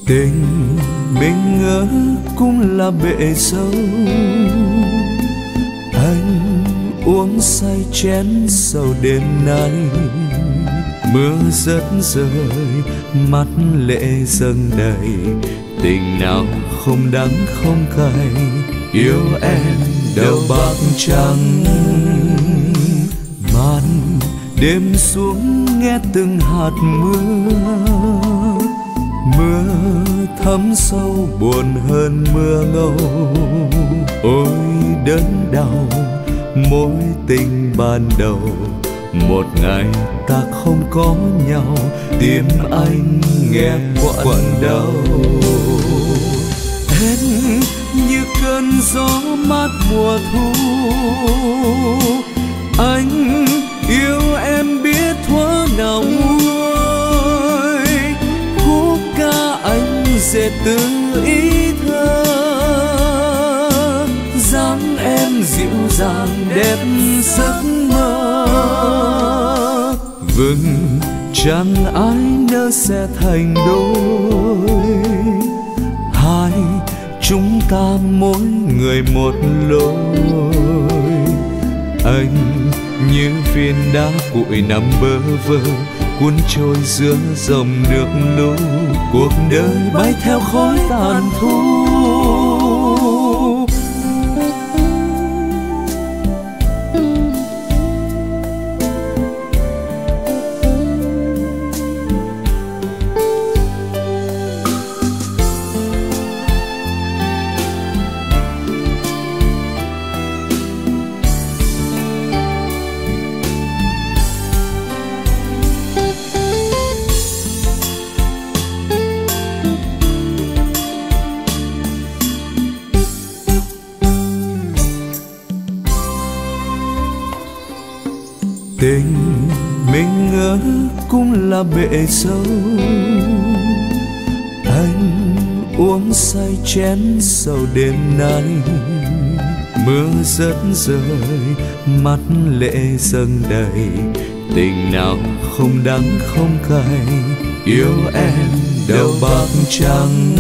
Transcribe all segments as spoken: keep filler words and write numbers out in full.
Tình mình ngỡ cũng là bể dâu, anh uống say chén sầu đêm nay. Mưa rớt rơi, mắt lệ dâng đầy, tình nào không đắng không cay. Yêu em đâu bạc trắng, màn đêm xuống nghe từng hạt mưa. Mưa thấm sâu buồn hơn mưa ngâu. Ôi đớn đau mối tình ban đầu, một ngày ta không có nhau, tim anh nghe quặn đau. Hết như cơn gió mát mùa thu, anh yêu em biết thuở nào nguôi. Khúc ca anh dệt từ ý thơ, dáng em dịu dàng đẹp giấc mơ. Vừng chẳng ai nỡ sẽ thành đôi, hai chúng ta mỗi người một lối. Anh như viên đá cuội nằm bơ vơ, cuốn trôi giữa dòng nước lũ. Cuộc đời bay theo khói tàn thu. Tình mình ngỡ cũng là bể dâu, anh uống say chén sầu đêm nay. Mưa rớt rơi, mắt lệ dâng đầy, tình nào không đắng không cay. Yêu em đâu bạc trắng,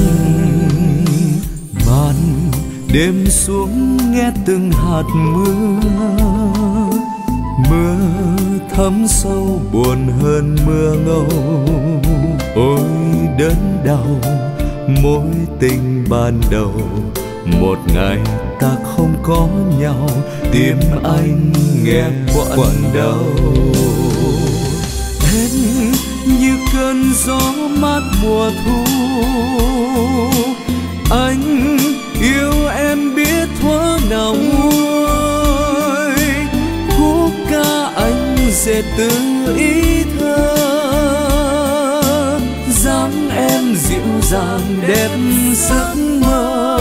màn đêm xuống nghe từng hạt mưa. Mưa thấm sâu buồn hơn mưa ngâu. Ôi đớn đau mối tình ban đầu, một ngày ta không có nhau, tim anh nghe quặn đau. Hết như cơn gió mát mùa thu, anh yêu em biết thuở nào nguôi. Khúc ca anh dệt từ ý thơ, dáng em dịu dàng đẹp giấc mơ.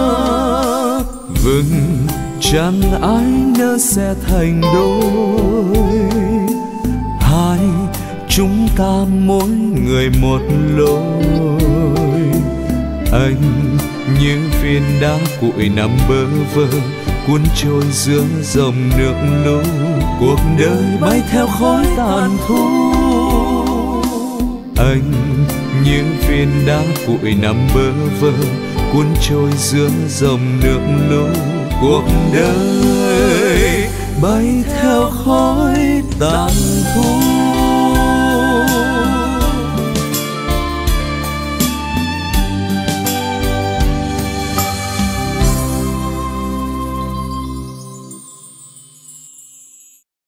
Vừng chẳng ai nỡ sẽ thành đôi, hai chúng ta mỗi người một lối. Anh như viên đá cuội nằm bơ vơ, cuốn trôi giữa dòng nước lũ. Cuộc đời bay theo khói tàn thu. Anh như viên đá cuội nằm bơ vơ, cuốn trôi giữa dòng nước lũ. Cuộc đời bay theo khói tàn